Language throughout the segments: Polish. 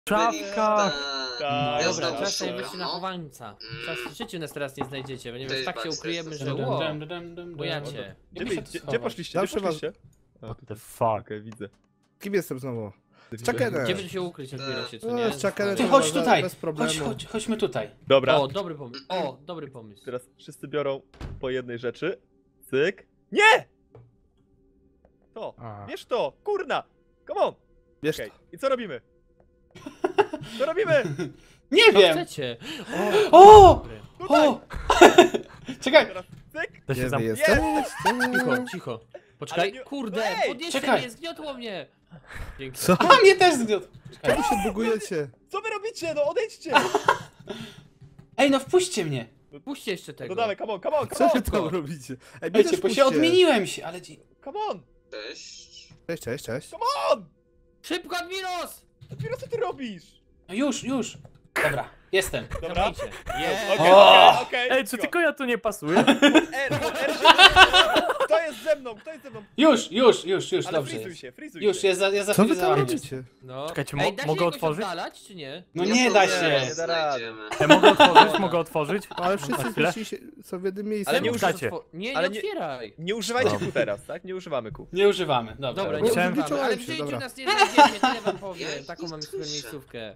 Szafka! Ja Dobra, znowu czas szukam, najwyższy na no. chowańca. Czas w życiu nas teraz nie znajdziecie, ponieważ Cześć, tak się Baxter, ukryjemy, jesteś że tam. ło, bojacie. Gdzie poszliście? Zawsze Gdzie was- poszliście? What the fuck? Okej, widzę. Kim jestem znowu? Z Gdzie Chuckenem. by tu się ukryć, odbiera się, co No, nie? z Chuckenem Ty to chodź można tutaj, bez problemu. chodźmy tutaj. Dobra, O, dobry pomysł. O, dobry pomysł. teraz wszyscy biorą po jednej rzeczy. Cyk. Nie! To, A. bierz to, kurna! Come on! Wiesz, Okej, i co robimy? Co robimy? Nie Co wiem! chcecie? O! Dobry. O! Czekaj! Teraz cyk. To się gdzie zam... wy jesteście? Cicho, cicho. Poczekaj, Ale nie- kurde, Ej! podnieście Czekaj. mnie, zgniotło mnie. Dzięki. Co? A mnie też zgniotł! Czemu się bugujecie? Co wy robicie? No odejdźcie! Ej, no wpuśćcie mnie! Puśćcie jeszcze No tego. dawaj, come on, come on, Co come wy on! tam robicie? Ej, mnie Wiecie, też bo się puśćcie. odmieniłem się, ale... Come on! Cześć. Cześć, cześć, cześć. Come on! Szybko, Admiros! Dopiero co ty robisz? No już. Dobra, jestem. Dobra? Zamknijcie. Okej, O! okej. Ej, czy tylko ja tu nie pasuję? R, kto jest ze mną? Kto jest ze mną? Już, Ale dobrze frizuj jest. się, frizuj Już, się. ja Co wy tam zafrizowałem. robicie? No. Czekajcie, Ej, da się mogę jakoś otworzyć? oddalać, czy nie? No Ja nie da sobie się. Nie da rady. znajdziemy. Ej, mogę otworzyć? Mogę otworzyć? Ale wszyscy Na chwilę? się są w jednym miejscu. Ale nie Możesz używacie. Nie, Ale nie nie- otwieraj. Nie używajcie kół teraz, tak? Nie używamy kół. Nie używamy, dobra. Dobra, Bo nie Chciałem- używamy, ale w wyczułem się, życiu dobra. nas nie znajdziecie, tyle wam powiem. Ja Taką nic mamy nie super słyszę. miejscówkę.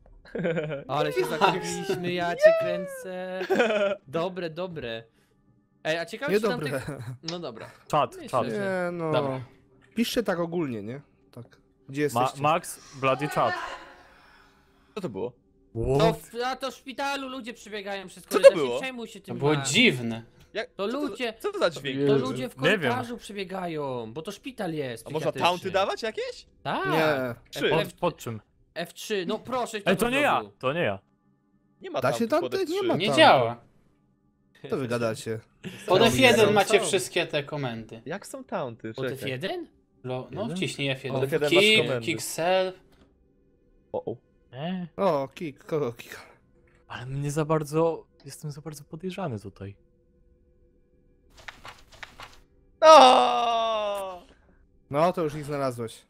Ale się zakręciliśmy, ja cię kręcę. Dobre. Ej, a ciekawe czy tam Niedobre. tych... No dobra. Czad, Myślę, czad. że- Nie no. Dobra. Piszcie tak ogólnie, nie? Tak. Gdzie jesteście? Max, bloody czad. Co to było? To w szpitalu ludzie przebiegają przez to korytarz, było? nie przejmuj się To tym. było Max. dziwne. To ludzie... Co to za dźwięk? To Jezu. ludzie w Nie wiem. korytarzu przebiegają, bo to szpital jest A można psychiatryczny. taunty dawać jakieś? Tak. Nie. Trzy. Pod czym? F3, no proszę. Ej, to nie ja, to nie ja. Nie ma Da się tauntów pod tamte? Nie F3. ma. Nie tam. działa. Co wy gadacie? Pod Są, F1 są, macie są. wszystkie te komendy. Jak są taunty? Pod Czekaj. F1? No, Jeden? wciśnij O, F1. F1 masz Kick, komendy. kick self. O. Nie, O, kick, kogo kick? ale mnie za bardzo... Jestem za bardzo podejrzany tutaj. No! No, to już ich znalazłeś.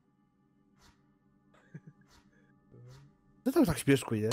Co tam tak śmieszkuje?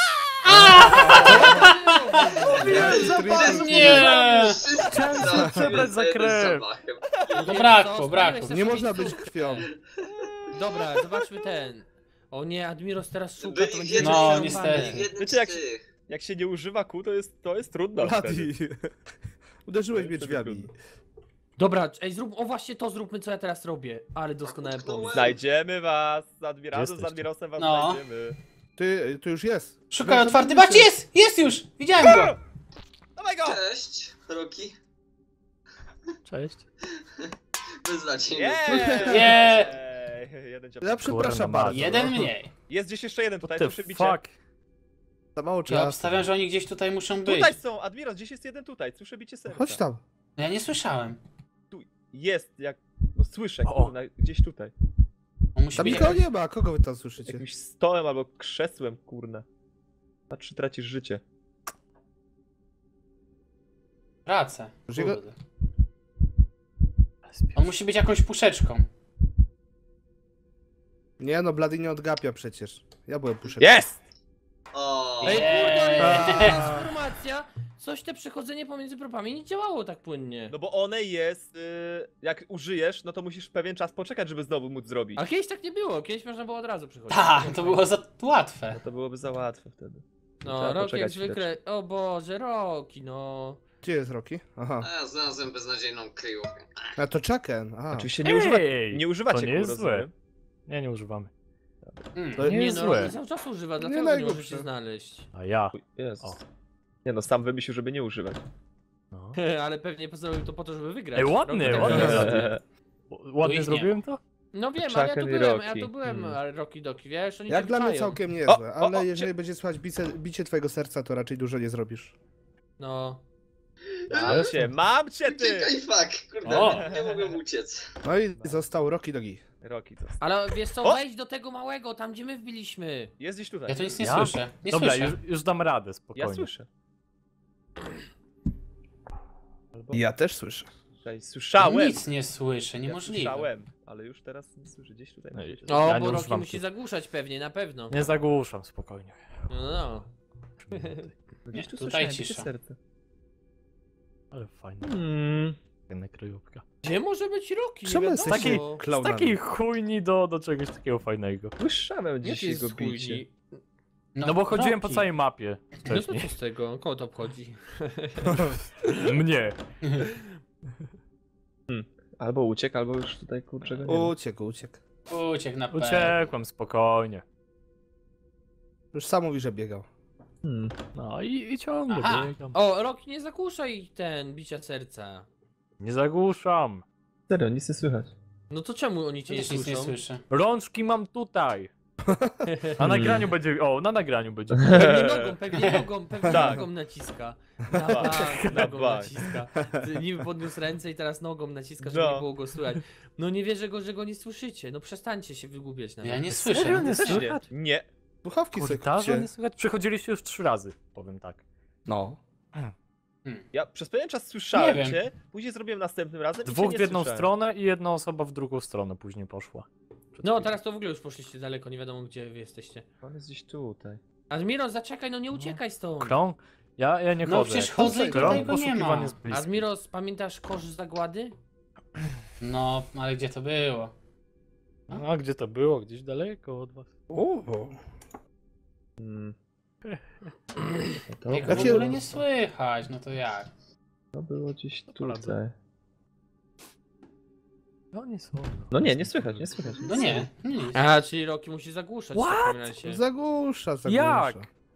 Nie! Wszyscy przebrać za krew. No brakło. Nie można być krwią. Dobra, zobaczmy ten. O nie, Admiros teraz szuka, to Byli będzie... w jednym, No, przerąbane. niestety. w jednym Wiecie, z jak- tych. Jak się nie używa kół, to jest trudno. wtedy. Bloody. Uderzyłeś mnie Wtedy drzwiami. trudno. Dobra, ej, o właśnie to zróbmy, co ja teraz robię. Ale doskonały pomysł. Znajdziemy was! Z Admiralem, z Jesteście. Admirosem was No. znajdziemy. Ty, tu już jest. Szukaj No, otwarty. zobaczymy Patrz, się. jest już! Widziałem go! Dawaj go! Cześć, Roki. Cześć. Wyznacie Nie! mnie. Nie! Jeden cię... Ja przepraszam Kurna, bardzo. Jeden no. mniej. Jest gdzieś jeszcze jeden tutaj, What tu the przybicie. fuck? Za mało Ja czasu. obstawiam, że oni gdzieś tutaj muszą być. Tutaj są, Admiros, gdzieś jest jeden tutaj, słyszę bicie serca. Chodź tam. No ja nie słyszałem. Tu jest, jak... No słyszę, O. kurna, gdzieś tutaj. On musi Tam być... nikogo nie ma. Kogo wy tam słyszycie? Jakimś stołem albo krzesłem, kurna. Patrz, tracisz życie. Pracę. Że go- Kurde. On musi być jakąś puszeczką. Nie no, Bloody nie odgapia przecież. Ja byłem puszek. Jest! O, Ej, kurde, ale Eee. informacja. Coś te przechodzenie pomiędzy propami nie działało tak płynnie. No bo one jest, jak użyjesz, no to musisz pewien czas poczekać, żeby znowu móc zrobić. A kiedyś tak nie było, kiedyś można było od razu przychodzić. Ta, to było za łatwe. No to byłoby za łatwe wtedy. No, Trzeba Roki jak poczekać zwykle. O Boże, Roki, no. Gdzie jest Rocky? Aha. a ja znalazłem beznadziejną kryjówkę. A to Chucken. Aha. Oczywiście Ej, nie używacie to nie kół, jest złe. rozumiem. Nie używamy. Mm. Nie Nie jest no, złe. Roki cały czas używa, Nie dlatego nie może najgorsze. się znaleźć. A ja. Jest. O. Nie no, sam wymyślił, żeby nie używać. No. Ale pewnie zrobił to po to, żeby wygrać. Ej, ładnie, Roki ładnie. tak- Ładnie nie. zrobiłem to? No wiem, ale ja tu Chucken i byłem, ja Roki. tu byłem, ale Roki Doki, wiesz, oni Jak cię dla mnie wyczają. całkiem niezłe, ale o, jeżeli będzie słychać bicie twojego serca, to raczej dużo nie zrobisz. No. Mam cię ty! Czekaj, fuck, kurde, O. nie mogłem uciec. No i został Rocky Dogi. Roki to. Ale wiesz co, O! wejdź do tego małego, tam gdzie my wbiliśmy. Jest gdzieś tutaj. Ja to nic nie Ja? słyszę. Nie Dobra, słyszę. już dam radę, Ja spokojnie. słyszę. Ja też słyszę. Tutaj słyszałem! Nic nie słyszę, Ja niemożliwe. słyszałem, ale już teraz nie słyszę. Gdzieś tutaj. No i- musi być. O, Ja nie bo Rocky używam musi tu. zagłuszać pewnie, na pewno. Nie zagłuszam, spokojnie. No. Gdzieś tu tutaj słyszałem, cisza. bicie serce. Ale fajna. Fajna kryjówka. Gdzie może być Rocky? Nie Czemu wiadomo. jesteś Taki- taki Z klaunami? takiej chujni do czegoś takiego fajnego. Słyszałem Jaki gdzieś jest jego bicie. chujni? No bo chodziłem po Rocky. całej mapie No to wcześniej. co z tego? Kogo to obchodzi? Mnie. Albo uciekł, albo już tutaj kurczę go nie ma. Uciekł. Uciekł na pewno. Uciekłem spokojnie. Już sam mówi, że biegał. No i ciągle Aha. biegam. O, Rocky, nie zagłuszaj ten bicia serca. Nie zagłuszam. Serio, nic nie słychać. No to czemu oni cię nie Nic nie słyszą? słyszę. Rączki mam tutaj. Na nagraniu będzie. O, na nagraniu będzie. Pewnie Tak. nogą naciska. Na Nogą bank. naciska. Ty niby podniósł ręce i teraz nogą naciska, No. żeby nie było go słychać. No nie wierzę, że go nie słyszycie. No przestańcie się wygłupiać na Ja nie Serio słyszę. nie Też nie. słychać? Nie. Słuchawki sobie Korytarza kupcie. nie słychać? Przychodziliście już 3 razy, powiem tak. No. Ja przez pewien czas słyszałem Nie wiem. cię, później zrobiłem następnym razem i cię Dwóch nie w jedną słyszałem. stronę i jedna osoba w drugą stronę później poszła. Przed No chwilą. teraz to w ogóle już poszliście daleko, nie wiadomo gdzie wy jesteście. On jest gdzieś tutaj. Admiro, zaczekaj, no nie uciekaj stąd. Krąg? Ja nie No chodzę. przecież Jak chodzę i krąg tutaj go nie poszukiwany ma. jest bliski. Admiros, pamiętasz kosz zagłady? No, ale gdzie to było? A gdzie to było? Gdzieś daleko od was. Hmm. No to, Jak w Jakie- ogóle nie słychać, no to jak? to było gdzieś poradzę. tutaj. No nie są. No nie słychać, nie słychać. No nie, nic. A, czyli Rocky musi zagłuszać w takim razie. Zagłusza. Jak?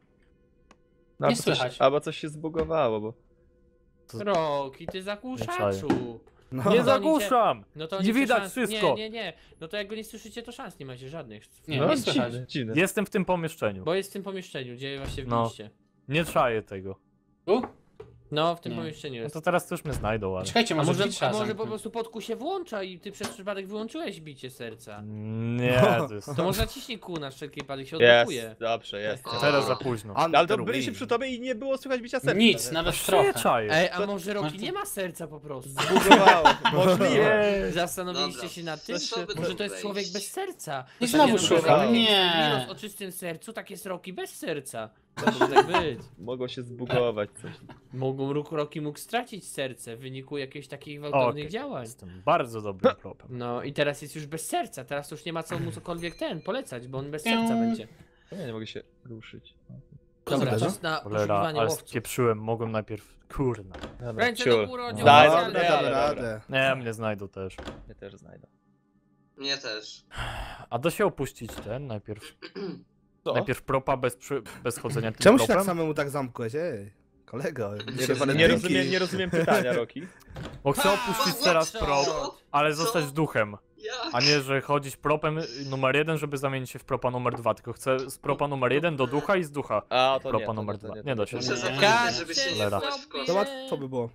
No, Nie albo coś, słychać. albo coś się zbugowało, bo... Rocky, ty Nie zagłuszaczu. No. Nie to oni zagłuszam! No to Nie oni widać szans... wszystko. Nie. No to jak go nie słyszycie, to szans nie macie żadnych. Nie, No nie słychać. dziwne. Jestem w tym pomieszczeniu. Bo jest w tym pomieszczeniu, gdzie właśnie No. wbiliście. Nie czaję tego. Tu? No, w tym Nie. pomieszczeniu No jest. to teraz też mnie znajdą, ale... Czekajcie, A może może, drzwi trzeba a może po zamknąć. prostu podku się włącza i ty przez przypadek wyłączyłeś bicie serca. Nie, to jest... To może naciśnij kół na wszelki wypadek się Jest, odblokuje. dobrze, jest. O. Teraz za późno. Ale to byliśmy przy tobie i nie było słychać bicia serca. Nic, nie? nawet Nie trochę. czaję. Ej, a To- może Rocky masz- nie ma serca po prostu? Zbugowało, możliwe. Nie. Zastanowiliście Dobra. się nad tym? To co by Może tu to jest wejść? człowiek bez serca. I Tak znowu jak szukam. Rocky Nie. Minus o czystym sercu, tak jest Rocky bez serca. To może tak być. Mogło się zbugować coś. Rocky mógł stracić serce w wyniku jakichś takich gwałtownych Okej. działań. Jestem bardzo dobrym propem. No i teraz jest już bez serca, teraz już nie ma co mu cokolwiek polecać, bo on bez serca będzie. Ja nie mogę się ruszyć. Dobra, Kurde, czas na Cholera, poszukiwanie ale łowców. spieprzyłem, mogłem najpierw... Kurna. Dobra, Ręce ciul. do góry, oddział Daj, specjalny. dobra, Damy dobra. radę. Nie, mnie znajdą też. Mnie też znajdę. Mnie też. A da się opuścić ten najpierw? Co? Najpierw propa bez chodzenia tym Czemu się tak propem? samemu tak zamkłeś? Ej, kolego. Nie, dzisiaj rozumiem, walentynki. nie rozumiem pytania, Roki. Bo chcę opuścić teraz prop, ale zostać Co? duchem. Ja. A nie, że chodzić propem numer 1, żeby zamienić się w propa numer 2. Tylko chcę z propa numer 1 do ducha i z ducha. A, to Propa nie, numer to 2. nie, Nie da się. Muszę Nie. zapamiętać, żeby się nie Cholera. wpaść w To kość. łatwo by było.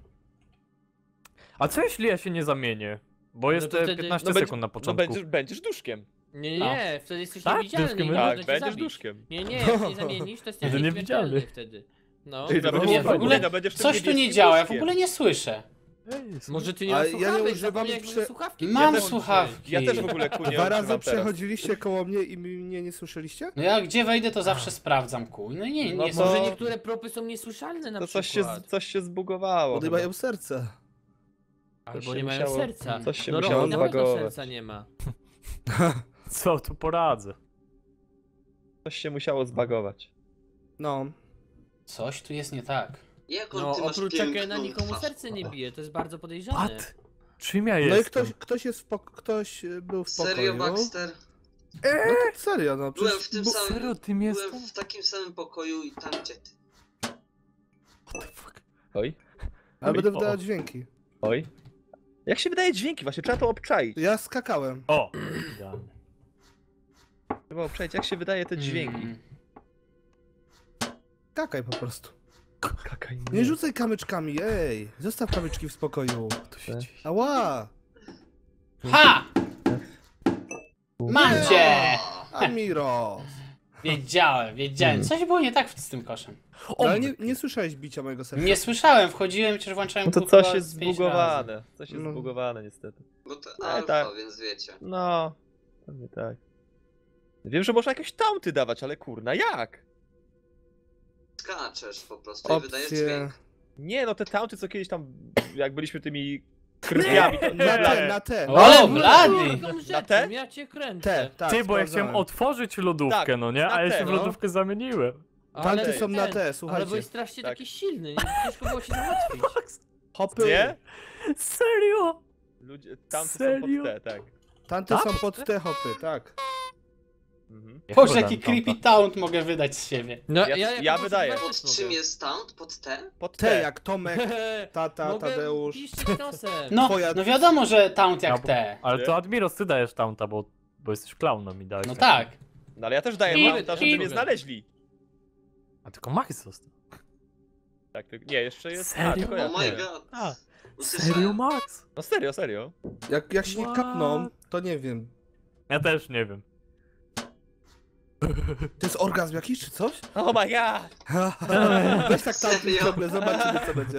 A co jeśli ja się nie zamienię? Bo jest to wtedy- 15 No sekund na No początku. będziesz duszkiem. Nie, wtedy jesteś Tak? niewidzialny Duszkiem i jest? można Tak, cię będziesz zabić. duszkiem. Nie, jak się nie zamienisz, to jesteś Będę nieśmiertelny niewidzialny. wtedy. No. Czyli to Nie, będzie w ogóle no będziesz tym Coś tu nie niebieskim działa, ja w duszkiem. ogóle nie słyszę. Ej, Może ty nie A masz ja nie słuchawek, używam zapomniałeś, prze- że słuchawki Mam włączyć. słuchawki. Ja też w ogóle ku nie Dwa razy używam teraz. przechodziliście koło mnie i mnie nie słyszeliście? No ja gdzie wejdę, to zawsze sprawdzam kół. No nie, No nie to- Może niektóre propy są niesłyszalne na To przykład. coś się zbugowało. Bo nie chyba. mają serca. Albo się nie mają musiało- serca. coś się No musiało Rocky na pewno zbagować. serca nie ma. Co tu poradzę? Coś się musiało zbagować. No. Coś tu jest nie tak. Jak on No ty masz oprócz piękną Czekena nikomu twarz. serce nie bije, to jest bardzo podejrzane. What? Czym ja No i jestem? ktoś jest ktoś był w pokoju. Serio, Baxter? No to serio, no Byłem przecież w tym bu- samym... Serio, tym jestem? Byłem w takim samym pokoju i tam gdzie ty. What the fuck? Oj, Ale będę O. wydawać dźwięki. oj. Jak się wydaje dźwięki? Właśnie trzeba to obczaić. Ja skakałem. O! Idealnie. Trzeba obczaić, jak się wydaje te dźwięki. Mm. Skakaj po prostu. Kakaj, Nie rzucaj kamyczkami, ej. Zostaw kamyczki w spokoju. To się Tak. dzieje. Ała! Ha! Mam cię! Admiro! Wiedziałem. Coś było nie tak z tym koszem. No, ale nie słyszałeś bicia mojego serca. Nie słyszałem, wchodziłem i też włączałem No to kółko coś z jest 5 razy. zbugowane. Coś jest No. zbugowane niestety. Bo to Ale alfa, tak. więc wiecie. No, pewnie tak. Wiem, że można jakieś taunty dawać, ale kurna, jak? Skaczesz po prostu i wydajesz Opcje. dźwięk. Nie, no te taunty, co kiedyś tam, jak byliśmy tymi krwiami, to Na te. O, Ale blady! taką rzeczą, Na te? ja cię kręcę. Te, tak. Ty, bo ja chciałem sprawdzałem. otworzyć lodówkę, Tak, no nie? na A ja te, się w no. lodówkę zamieniłem. Tamte Ale są na ten, te, Ale słuchajcie. byłeś strasznie Tak. taki silny, nie? Ciężko było cię załatwić. Hopy. Nie? Serio? Ludzie, taunty są Serio? pod te, tak. Tamte są pod te hopy, tak. Mhm. Boże, jaki creepy taunt mogę wydać z siebie. No, Ja wydaję. Pod czym jest taunt? Pod T? Pod Te te. jak Tomek, tata, Mogę Tadeusz. piszczyć nosem. No, Twoja- no wiadomo, że taunt jak Ja, bo- te. Ale Nie? to Admiros, ty dajesz taunta, bo jesteś klaunem i dałeś. No tak. No ale ja też daję I- taunta, żeby i- mnie znaleźli. A tylko Max został. Tak, nie, jeszcze jest... Serio? tylko ja. Oh my nie. god. A, Usłyszałem. serio Max? No serio, serio. Jak się nie What? kapną, to nie wiem. Ja też nie wiem. To jest orgazm jakiś czy coś? Oh my god! Weź tak tam Serio? ciągle, zobaczymy co będzie.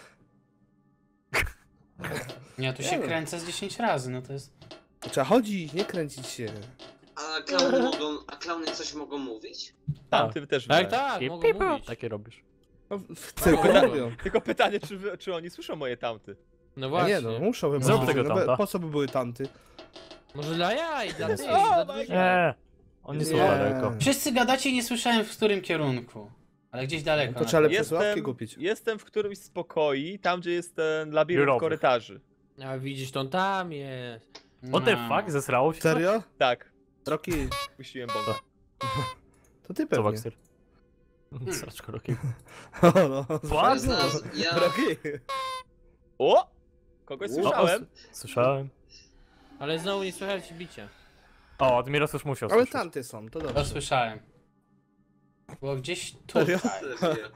Ja tu się kręcę z 10 razy, no to jest... Trzeba chodzić, nie kręcić się. A klauny coś mogą mówić? Tamty też Tak, wydaje. tak, I mogą pipo. mówić. Takie robisz. No, w cyrku Mogą. robią. Tylko pytanie, czy oni słyszą moje taunty? No A właśnie. nie no, muszą chyba. Zrób słyszeć, tego no, tamta. po co by były tamty? Może dla jaj, dla tych, O, dla my drugiej. Nie. Oni są Nie. daleko. Wszyscy gadacie i nie słyszałem w którym kierunku. Ale gdzieś daleko. To trzeba lepsze słuchawki kupić. Jestem w którymś z pokoi, tam gdzie jest ten labirynt Biurowych. korytarzy. A widzisz, to on tam jest. What the fuck? Zesrało się? to? Serio? Tak, Roki, puściłem bombę. to ty Co pewnie. Baxter? Sraczko Rocky. O, no. Ja, What? Roki. O! Kogoś słyszałem. Słyszałem. Ale znowu nie słychać bicia. O, Admiros już musiał Ale słyszeć. tamte są, to To dobrze. słyszałem. Było gdzieś tutaj. Serio? Serio.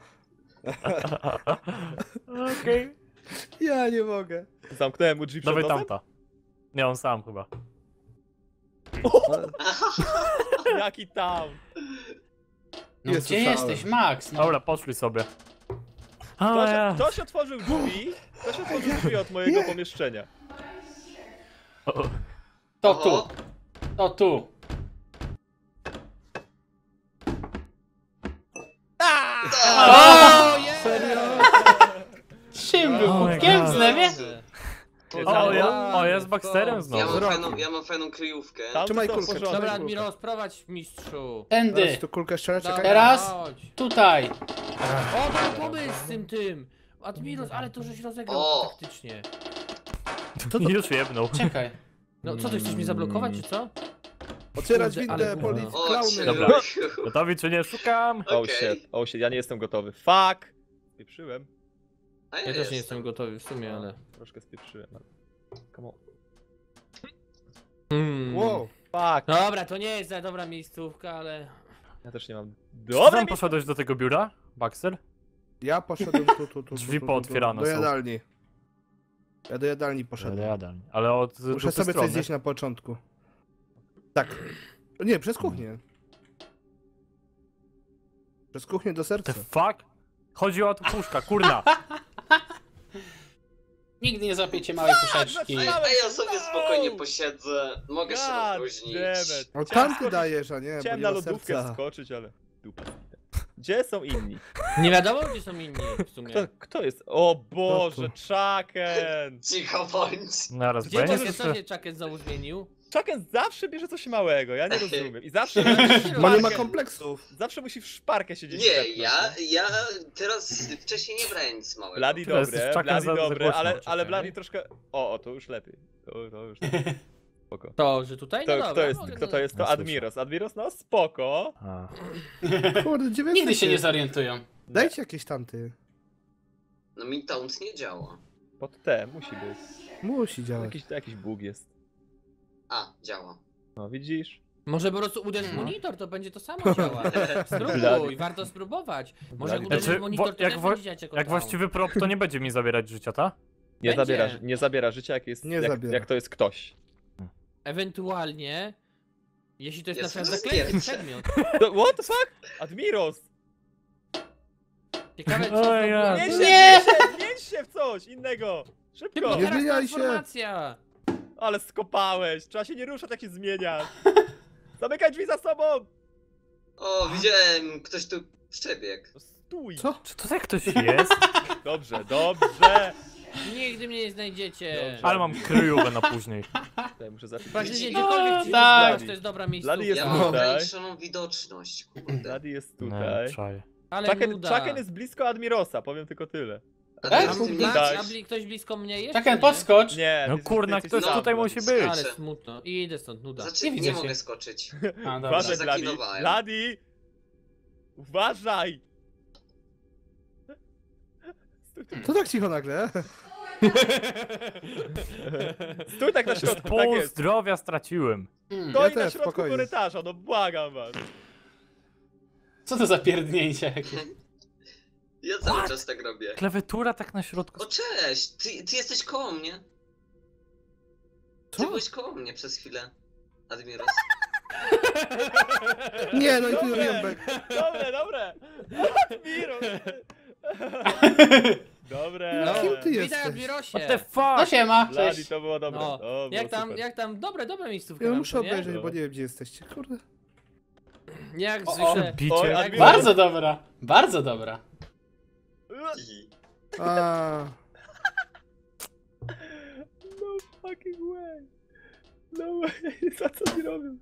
Okej. Ja nie mogę. Zamknąłem mu drzwi przed Dawaj nosem. tamta. Nie, on sam chyba. Jaki tam? No Nie gdzie słyszałem. jesteś, Max? No, Dobra, poszli sobie. A, ja. Ktoś otworzył drzwi. Ktoś otworzył drzwi od mojego pomieszczenia. O, to tu. Oho. To tu. O, jest! Czym był? Oh my Kutkiem God. z lewie? o, ja z Baxterem Ja znowu. mam fajną kryjówkę. Tam Trzymaj są kulkę, otworzone. Dobra, kulkę. Admiro, sprowadź mistrzu. Tędy. Teraz tu kulkę strzelę, czekaj. Teraz? Chodź. Tutaj. O, mam pomysł z tym. Admiros, ale to żeś rozegrał O. taktycznie. Już jebnął. Czekaj. No co, ty chcesz mnie zablokować, czy co? Otwierać Kurde, ale windę, gówno. policja, O, klauny. Dobra. Dobra. Gotowi czy nie? Szukam. Oh Okej. shit, oh shit, ja nie jestem gotowy. Fuck! Spieprzyłem. A Ja też nie jestem gotowy w sumie, ale... Troszkę spieprzyłem. ale- Come on. Wow. Fuck! Dobra, to nie jest za dobra miejscówka, ale... Ja też nie mam. Czy Dobra, tam poszedłeś do tego biura, Baxter? Ja poszedłem tu. Drzwi tu, pootwierane Do są. jadalni. Ja do jadalni poszedłem. Jadalni. Ale od Muszę dupy sobie strony. coś zjeść na początku. Tak. Nie, przez kuchnię. Przez kuchnię do serca. The fuck? Chodzi o puszka, kurna. Nigdy nie złapiecie małej puszeczki. A ja sobie spokojnie posiedzę. Mogę się God opóźnić. damn it. No Chciałem tam ty skoczyć- dajesz, a nie, bo Chciałem nie na ma lodówkę serca. skoczyć, ale... Dupa. Gdzie są inni? Nie wiadomo, gdzie są inni w sumie. Kto jest? O Boże, tu? Chucken! Cicho bądź. Naraz Gdzie to będzie. się, co się Chucken znowu zmienił? Chucken zawsze bierze coś małego, ja nie rozumiem. I zawsze Bo nie ma kompleksów. Zawsze musi w szparkę siedzieć. Nie, wepchnąć, ja teraz wcześniej nie brałem nic małego. Bloody To jest dobre, Chucken Bloody za dobre, głośno, ale Chucken. Bloody troszkę... O, to już lepiej. To już... Spoko. To, że tutaj? No dobra, mogę Kto to jest? To Nie słyszę. Admiros. Admiros, no spoko. A. Kurde, gdzie wy Nigdy się nie jesteście? zorientują. Dajcie jakieś tamty. No mi taunt nie działa. Pod T, musi być. Musi działać. Jakiś bóg jest. A, działa. No widzisz? Może po prostu uderz w monitor, to będzie to samo działać. Spróbuj, Blady. warto spróbować. Może jak Blady. uderzysz Znaczy, w monitor, to jak też wo- będzie działać jako Jak down. właściwy prop, to nie będzie mi zabierać życia, ta? Nie zabiera życia, jak jest. Nie jak, zabiera. jak to jest ktoś. Ewentualnie Jeśli to jest na Jest przykład zaklęty rozpięcie. przedmiot. What the fuck? Admiros! Ciekawe co O to ja. było. Zmień się w coś innego! Szybko! Szybko, Nie teraz zmieniaj się. transformacja! Ale skopałeś! Trzeba się nie ruszać, jak się zmieniasz! Zamykaj drzwi za sobą! O, widziałem, ktoś tu przebiegł. No stój! Co? Czy tutaj ktoś jest? Dobrze, dobrze! Nigdy mnie nie znajdziecie. Dobrze. Ale mam kryjówkę na później. Tutaj muszę zacząć. Praktycznie No, gdziekolwiek ci tak. tak. To jest dobra miejscówka. Jest Ja mam tutaj. ograniczoną widoczność, kurde. Daddy jest Nie, tutaj. czaję. Ale nuda. Chucken jest blisko Admirosa, powiem tylko tyle. A Tak? teraz ty mnie Tak. Ktoś blisko mnie jest? Czekaj, czy nie? podskocz. Nie. No ty- kurna, ty- ktoś No. tutaj musi być. Ale smutno. I idę stąd, nuda. Znaczy, Nie nie, widzę cię. mogę skoczyć. A, dobra. Uważaj, Bloody. Zaklinowałem. Bloody! Uważaj! Stój tu. To tak cicho nagle. Stój tak na środku, tak Pół jest. zdrowia straciłem. Stoi Ja na też, środku spokojnie. korytarza, no błagam was. Co to za pierdnięcie jakieś? Ja cały czas tak robię. Klawiatura tak na środku. O, cześć! Ty jesteś koło mnie. Ty Co? byłeś koło mnie przez chwilę. Admiros. Nie, no i tu Dobre. Riombek. Dobre! Admiros! Dobre! No, Kim ty witaj, jesteś? Admirosie. What the No fuck? siema, Bloody, cześć. to było dobre. No, To było super. jak tam, dobra miejscówka. Ja nam, muszę co nie? obejrzeć, No. bo nie wiem gdzie jesteście. Kurde. Jak O, zwykle. Oj, Bicie. Admiros. Bardzo dobra, bardzo dobra. I... A, No fucking way. No way, za co mi robią?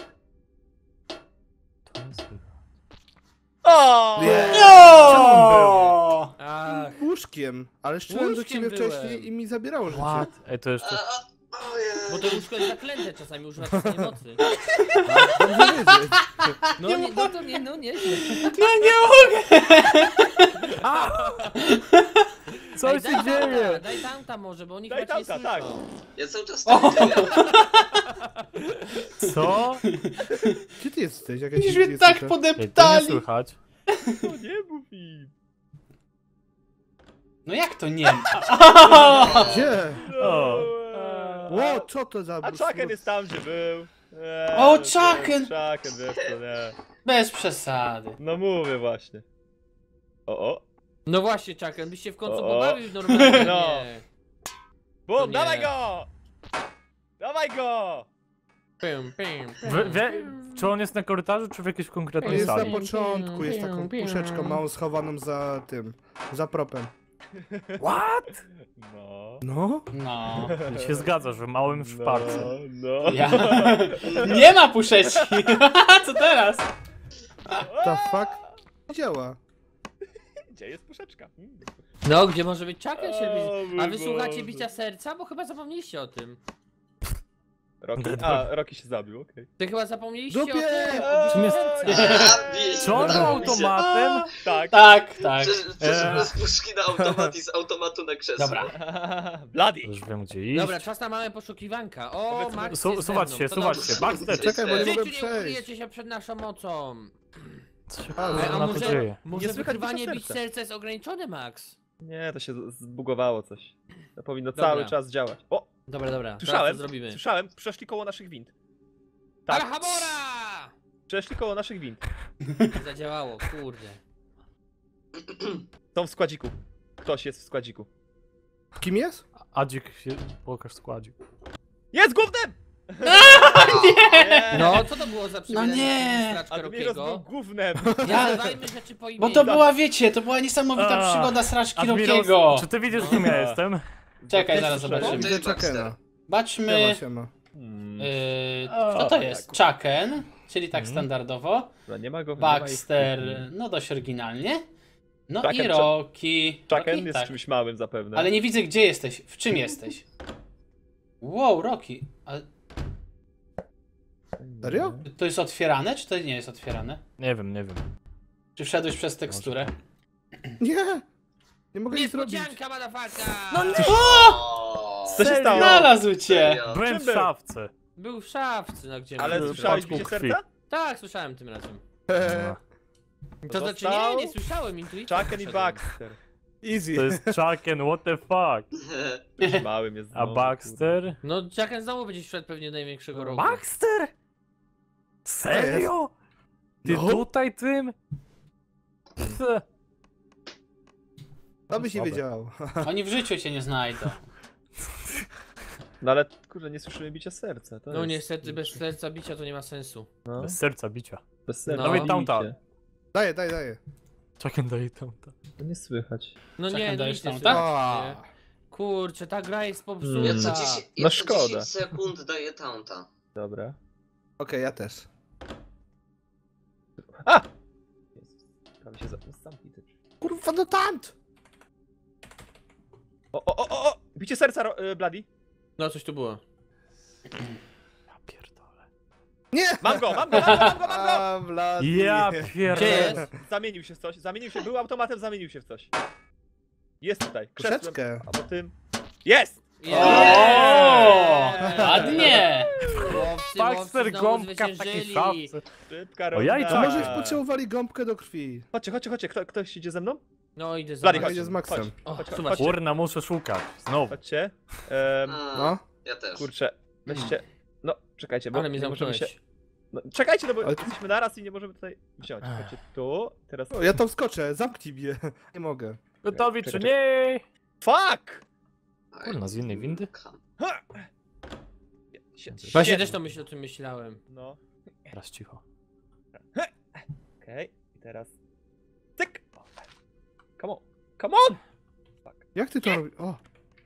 O! Nie. No! Ach, łóżkiem. Ale szczerze do Łóżkiem ciebie byłem. wcześniej i mi zabierało życie. What? Ej, to jeszcze... bo to łóżko jest zaklęte czasami, używa czasami mocy. Dobrze wiedzieć. No nie, no to nie, no nie. No nie mogę! Co Ej, się dzieje? Daj tamta może, bo oni Daj chyba cię nie tamta, tak. słyszą. Ja cały czas tak czuję. Co? Gdzie ty jesteś? Jak ja cię Już nie mnie tak słyszę? Ej, to nie podeptali. słychać. No nie mów im. No jak to nie? Gdzie? O. Ło, co to za... A Chucken jest tam, gdzie był. O, no, Chucken! Chucken, wiesz co, nie. Bez przesady. No mówię właśnie. O. No właśnie, Chucken, byś się w końcu O. pobawił normalnie. No. To Bum, nie. dawaj go! Dawaj go! Pim, pim. Czy on jest na korytarzu, czy w jakiejś On konkretnej jest na sali? początku, jest taką puszeczką małą schowaną za tym, za propem. What? No. No? No. Się zgadza, że małym szparcem. No. Ja... Nie ma puszeczki. Co teraz? The fuck? Działa. Gdzie jest puszeczka? No, gdzie może być Chucken się O mój A wy słuchacie Boże. bicia serca? Bo chyba zapomnieliście o tym. Rocky się zabił, okej. Ty chyba zapomnieliście Dupie! o tym, o biciu Czym jest- serca. Czy on był automatem? Tak. Tak, tak. Przeszedłem z puszki na automat i z automatu na krzesło. Dobra. Bloody! Już wiem gdzie iść. Dobra, czas na małe poszukiwanka. O, Max jest ze Suwać mną. się, To suwać dobrze. się. Baxter, Czekaj, bo nie Wy mogę tu nie przejść. ukryjecie się przed naszą mocą. co się A, Ej, a na to może, dzieje? może Nie słychać wykrywanie bicia bić serca. serca jest ograniczone, Max? Nie, to się zbugowało coś. To powinno Dobra. cały czas działać. O! Dobra, teraz Słyszałem, co zrobimy? słyszałem, przeszli koło naszych wind. Ale Tak, Hamora! przeszli koło naszych wind. Nie zadziałało, kurde. Są w składziku. Ktoś jest w składziku. Kim jest? Adzik się... pokaż składzik. Jest gównem! No, co to było za przywiedzenie nie. straczka Admiros był Rockiego? gównem. Ja... Nazywajmy rzeczy po imieniu. Bo to była, wiecie, to była niesamowita A, przygoda Sraczki Admiros, Rockiego. czy ty widzisz, kim ja jestem? Czekaj, zaraz O, zobaczymy. to Widzę jest Baxter. Chuckena. Zobaczmy. Siema, siema. Kto to jest? Chucken, czyli tak Mhm. standardowo. Dobra, nie ma go. Baxter, nie ma ich. no dość oryginalnie. No Chucken, i Rocky. Chucken Rocky, jest tak. czymś małym zapewne. Ale nie widzę, gdzie jesteś. W czym jesteś? Wow, Rocky. Ale Serio? to jest otwierane, czy to nie jest otwierane? Nie wiem, nie wiem. Czy wszedłeś przez teksturę? Nie! Nie mogę nic zrobić. Niespodzianka, motherfucker! No nie! Co się stało? Znalazł cię! Serio? Byłem w Czym był? szafce. Był w szafce, no gdzie Ale był? słyszałeś Paczką bicie krwi. serca? Tak, słyszałem tym razem. No. To znaczy Został nie słyszałem, intuicja. Chucken i poszedłem. Baxter. Easy. To jest Chucken, what the fuck? Czymś małym jest A znowu, Baxter? No, Chucken znowu będzie szedł pewnie największego rogu. Baxter? Serio? Ty No. tutaj tym? Pff. To byś nie Słabe. wiedział. Oni w życiu cię nie znajdą. No ale kurde, nie słyszymy bicia serca. To No jest... niestety bez serca bicia to nie ma sensu. No, Bez serca bicia. bez serca. No. Dawaj tamta. bicie. Daję. Czekaj, daj tamta. To nie słychać. No Czekaj, nie, dajesz nic nie tam, słychać, tak? nie? Kurczę, ta gra jest popsuta. Ja co Mm. 10, No ja co szkoda. 10 sekund daję taunta. Dobra. Okej, ja też. A! Jezus, prawie się zamknij ty. Kurwa, no tant! O! Bicie serca, Bloody. No coś tu było. Ja pierdolę. Nie! Mam go! A, Vladi. Ja Gdzie pierdolę. jest? Zamienił się w coś, był automatem, zamienił się w coś. Jest tutaj, krzesłem, Troszeczkę. albo tym. Jest! O, ładnie! Baxter gąbka w takiej szafce. Szybka O, ja i runda. co? Może ich pocałowali gąbkę do krwi. Chodźcie, ktoś idzie ze mną? No idę za Bloody, Chodź. chodź. Idzie z Maxem. Chodź, O, chodź, zobacz. chodźcie, Kurna, muszę szukać. Znowu. chodźcie. No. Ja też. Kurczę, weźcie. No, czekajcie, bo Ale mnie nie możemy zamknąłeś. się... No, czekajcie, no bo Ale to- jesteśmy naraz i nie możemy tutaj wziąć. Ech. Chodźcie tu, teraz... O, ja tam skoczę, zamknij mnie. Nie mogę. Gotowi czy Czekaj, nie? Fuck! Kurna, z innej windy? Ha! Właśnie Świetnie. też o tym myślałem. No, Teraz cicho. okej. I teraz... Cyk! Come on! Jak ty to robisz? O,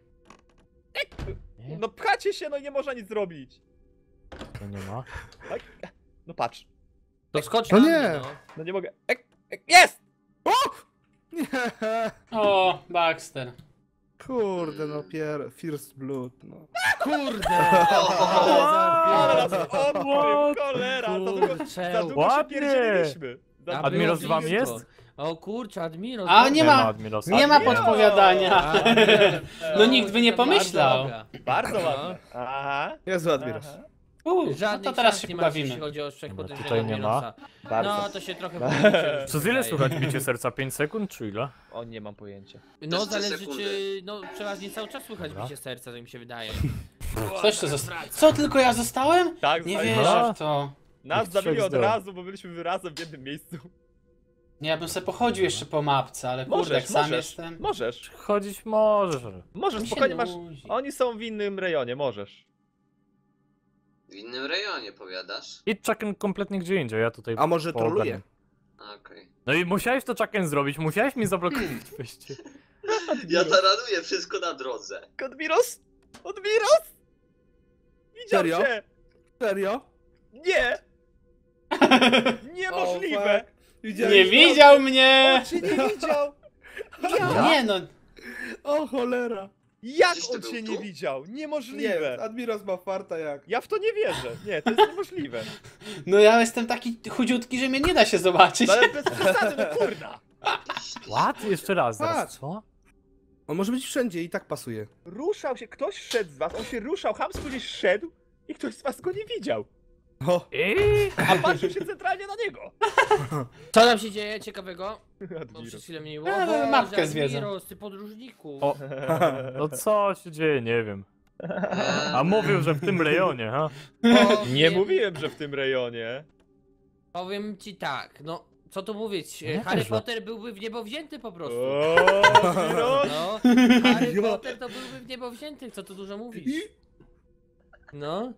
Nie, No pchacie się, no nie można nic zrobić. to nie ma. Tak? No patrz. To skocz No na nie. mnie, no. No nie mogę. Jest! nie! O, Baxter. Kurde, no First Blood, no. Kurde! Ale nas What? odkrył, cholera! Za długo się Ładnie. pierdzieliśmy. Za A długo Admiros było z wami blisko. jest? O kurczę, Admiros. A, nie ma- Admirosa. Nie ma Admiros! podpowiadania. No nikt by nie Bardzo pomyślał. dobra. Bardzo ładne. Aha. Jezu, Admiros. Aha. No Żadnych to teraz szans się nie macie, pobawimy. jeśli chodzi o trzech Dobra, podejrzanych tutaj nie ma. Admirosa. Bardzo. No to się trochę Przez ile słychać bicie serca? 5 sekund czy ile? O, nie mam pojęcia. No Też 3 zależy sekundy. czy, no przeważnie cały czas słychać Dobra. bicie serca, to mi się wydaje. Ktoś tu został. Co, tylko ja zostałem? Tak, Nie tak. wierzę w to. Nas Trzech zabili od zdał. razu, bo byliśmy razem w jednym miejscu. Nie, ja bym sobie pochodził jeszcze po mapce, ale kurde, jak sam jestem. Możesz. Chodzić możesz. Możesz, Mi się spokojnie masz... nudzi. Oni są w innym rejonie, możesz. W innym rejonie powiadasz? I Chucken kompletnie gdzie indziej, ja tutaj... A może poogarniam. troluje? Okej. No i musiałeś to Chucken zrobić, musiałeś mi zablokować wejście. Ja taranuję wszystko na drodze. Admiros? Admiros? Widział Serio? cię! Serio? Nie! Niemożliwe! Nie widział mnie! On cię nie widział! Nie no, O cholera. Jak Gdzieś ty on był cię tu? nie widział? Nie, Niemożliwe! Admiros ma farta jak. Ja w to nie wierzę. Nie, to jest niemożliwe. no ja jestem taki chudziutki, że mnie nie da się zobaczyć. No ale bez przesady, no kurna! What? Jeszcze raz, zaraz, Patrz. co? On może być wszędzie i tak pasuje. Ruszał się, ktoś szedł z was, on się ruszał, chamsko gdzieś szedł i ktoś z was go nie widział. O, A patrzył się centralnie na niego. Co tam się dzieje ciekawego? Bo przez Admiros. chwilę mnie nie było. Ale Boże, mapkę zwiedzam. Admiros, ty podróżniku. O. No co się dzieje, nie wiem. A mówił, że w tym rejonie, ha? Nie mówiłem, że w tym rejonie. Powiem ci tak, no co tu mówić, Nie, Harry źle. Potter byłby w niebo wzięty po prostu. O, Admiros! No, Harry Potter to byłby w niebo wzięty, co tu dużo mówić. No.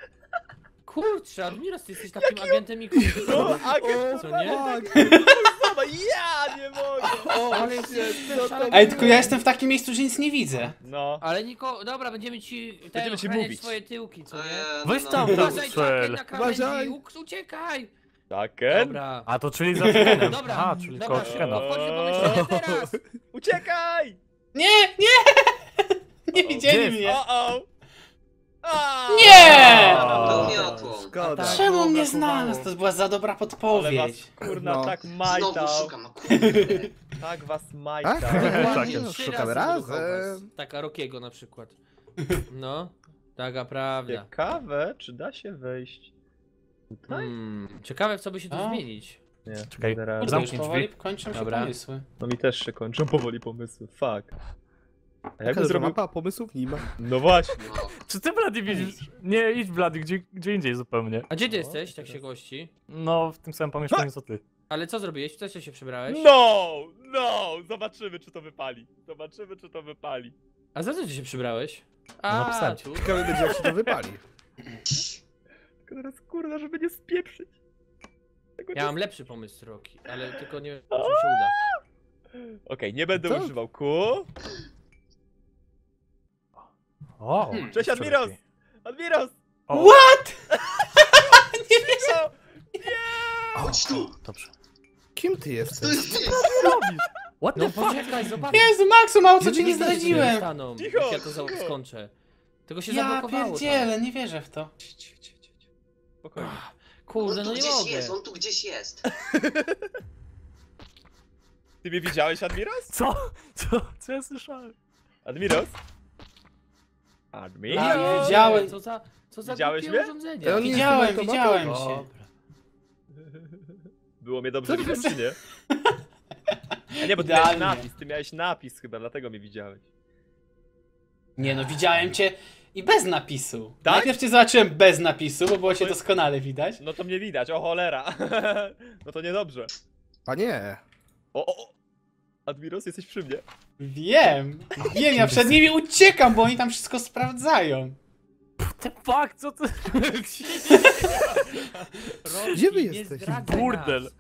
Kurczę, Admiros, ty jesteś takim agentem i kurczę. No, agent, Co nie? Zobacz, ja nie mogę! o, Ale shit, jesteś co to szalony. Ej, tylko ja jestem w takim miejscu, że nic nie widzę. No. Ale dobra, będziemy ci Będziemy ci ochraniać mówić. swoje tyłki, co nie? Weź tam Uważaj, strzel. Chucken, na krawędzi, Uważaj. uciekaj! Taken? Dobra. A to czyli za Chuckenem. Dobra, A, czyli dobra, koło szybko, Chuckena. wchodźmy pomyślenie teraz! Uciekaj! Nie, nie! Nie widzieli Gdzie mnie. O! Nie! To miotło. Szkoda. A tak. Czemu mnie Brakowało. znalazł? To była za dobra Ale was, podpowiedź. kurna, No. tak Znowu majtał. szukam, no kurde. Tak was Tak? majtał. Dokładnie Tak, 3 szukamy razy wyruchał razem. was. Taka Rokiego na przykład. No, taka prawda. Ciekawe, czy da się wejść tutaj? Ciekawe w co by się tu A? zmienić. Nie, Czekaj, teraz. Kurde, już zamknij powoli drzwi. kończą się Dobra. pomysły. No mi też się kończą powoli pomysły, fuck. A Jaka jakby duża zrobił... mapa, pomysłów nie ma. No właśnie. No. Czy ty, Blady, widzisz? Nie, idź, Blady, gdzie indziej zupełnie. A gdzie ty jesteś, tak się gości? No, w tym samym pomieszczeniu co ty. Ale co zrobiłeś? Co się przebrałeś? No! Zobaczymy, czy to wypali. Zobaczymy, czy to wypali. A za co ty się przebrałeś? Na A, psa. tu. Ciekawe będzie, jak się to wypali. Tylko teraz, kurwa, żeby nie spieprzyć. Ja mam lepszy pomysł, Roki, ale tylko nie wiem, czy mi się uda. Okej, nie będę Co? używał kół. O, Cześć, Admiros! Admiros! O, Nie wierzę! Chodź tu! dobrze. Kim ty Co jesteś? jest? What No the fuck? poczekaj, zobacz. Jezu, Maxu, mało co Ludzie ci nie nie zdradziłem! staną, Cicho, jak ja to cicho. skończę. Tego się Ja zablokowało. pierdzielę, nie wierzę w to. Spokojnie. Kurde, On no tu nie gdzieś mogę. jest, on tu gdzieś jest. Ty mnie widziałeś, Admiros? Co ja słyszałem? Admiros? Admiros? Ja widziałem. Co za Widziałeś głupie mnie? urządzenie. Ja nie- Widziałem, to widziałem mapą. cię. Było mnie dobrze widać, czy nie? A nie, bo ty miałeś Idealnie. napis, chyba, dlatego mnie widziałeś. Nie no, widziałem cię i bez napisu. Tak? Najpierw cię zobaczyłem bez napisu, bo było cię To jest- doskonale widać. No to mnie widać, o cholera. No to niedobrze. A nie. O! Admiros, jesteś przy mnie. Wiem, ja przed nimi uciekam, bo oni tam wszystko sprawdzają. The fuck, co ty? Roki, Gdzie wy nie jesteście? zdradzaj Burdel. nas.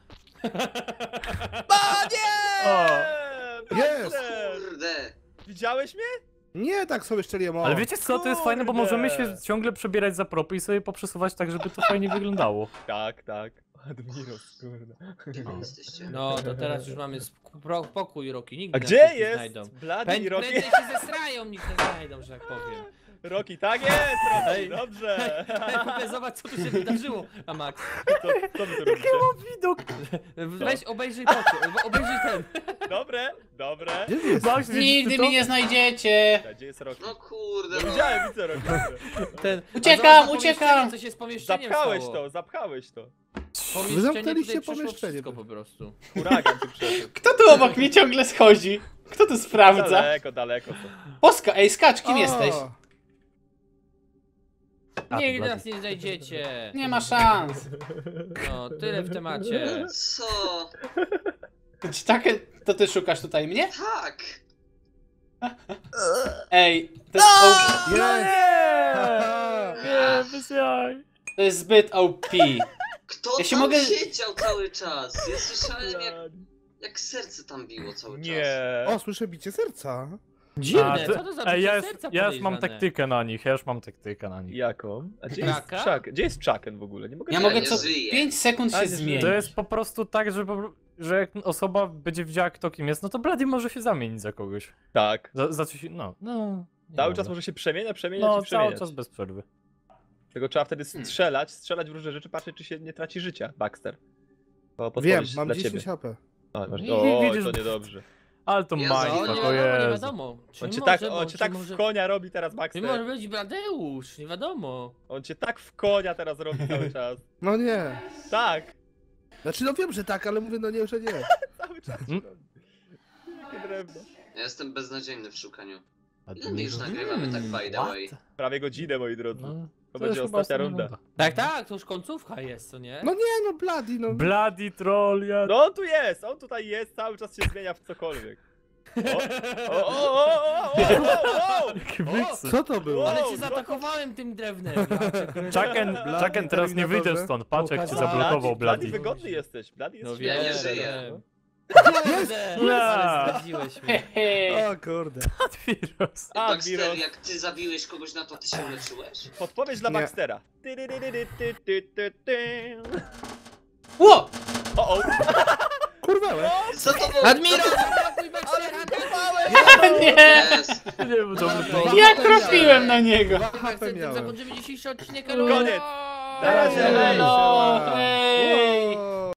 A nie! O. Jest! Kurde. Widziałeś mnie? Nie, tak sobie szczeliłem. O. Ale wiecie co, to jest fajne, bo Kurde. możemy się ciągle przebierać za propy i sobie poprzesuwać tak, żeby to fajnie wyglądało. Tak. Admiros, kurde. Gdzie wy jesteście? No, to teraz już mamy pokój, Roki. Nigdy A nas gdzie nie jest? znajdą. Blady i Rocky? Prędzej się zesrają, nikt nie znajdą, że tak powiem. Rocky, tak jest, Rocky, Ej. dobrze. Ej, zobacz, co tu się wydarzyło, a Max. Co wy tu robicie? Widok! Weź, obejrzyj obejrzyj ten. Dobre. Gdzie wy jesteście? Max, widzisz Nigdy ty to? mnie nie znajdziecie. Gdzie jest Rocky? No kurde, No no. widziałem, widzę Rocky. ten. Uciekam, A zobacz, uciekam. pomieszczenie, co się z pomieszczeniem Zapchałeś stało. to, zapchałeś to. Pomieszczenie zamknęliście tutaj przeszło pomieszczenie. wszystko po prostu. Huragan tu przeszedł. Kto tu obok mnie ciągle schodzi? Kto tu sprawdza? Daleko to. Poska, ej, skacz, kim O, jesteś? A, to Nigdy Blady. nas nie znajdziecie. Nie ma szans. No, tyle w temacie. Co? Tak, to ty szukasz tutaj mnie? Tak! Ej, to jest, Jest! Haha. Nie, bez jaj. to jest zbyt OP. Kto Ja się tam mogę- siedział cały czas? Ja słyszałem jak serce tam biło cały czas. Nie. O, słyszę bicie serca. Dziwne, co to za Ej, bicie ja serca już mam podejrzane? taktykę na nich, ja już mam taktykę na nich. Jaką? A gdzie Kraka? jest Chuck? Gdzie jest Chucken w ogóle? Nie mogę Ja Ja mogę nie co żyję. 5 sekund A, się nie żyję. zmienić. To jest po prostu tak, że jak osoba będzie wiedziała kto kim jest, no to Blady może się zamienić za kogoś. Tak. Za coś, no. Cały dobra. czas może się przemieniać No, i cały przemieniać. czas bez przerwy. Tylko trzeba wtedy strzelać w różne rzeczy, patrzeć czy się nie traci życia, Baxter. To Wiem, podpowiedź mam dla 10 ciebie. HP. Widzisz, to niedobrze. Ale to Jezu, No, Minecraft, nie o wiadomo, nie Jezu. wiadomo. Czy On cię może, tak, bo- on cię czy tak może- w konia robi teraz, Ty Baxter. może być Bladeusz, nie wiadomo. On cię tak w konia teraz robi cały czas. No nie. Tak. Znaczy no wiem, że tak, ale mówię no nie, że nie. Cały czas Hmm? robi. Jakie drewno. Ja jestem beznadziejny w szukaniu. Ile my już nagrywamy tak by the way? Prawie godzinę, moi drodzy. No, To już będzie chyba ostatnia runda. Tak, to już końcówka jest, co nie? No nie, no Bloody, no. Bloody troll, ja... No on tu jest, on tutaj jest, cały czas się zmienia w cokolwiek. O! Jaki wyksy. Co to było? Ale Wow, cię no to- zaatakowałem tym drewnem. Chucken teraz nie wyjdę stąd, patrz jak cię zablokował Bloody Bloody. wygodny jesteś, Bloody jest No świetny. nie wiem, żyję. wiem. Nie. Ale zdradziłeś mnie. Hehe. O kurde. Admiros. Baxter, Admiros. jak ty zabiłeś kogoś na to, ty się uleczyłeś? Podpowiedź dla Nie. Baxtera. Ło! O! Kurwałeś. Co to było? Admiral! Nie! Jest. Nie wiem, dobry Ja kropiłem na niego! 2 HP Tym miałem. zakończymy dzisiejszy odcinek. Koniec. Na razie. Elo! Siema. Hej! Wow.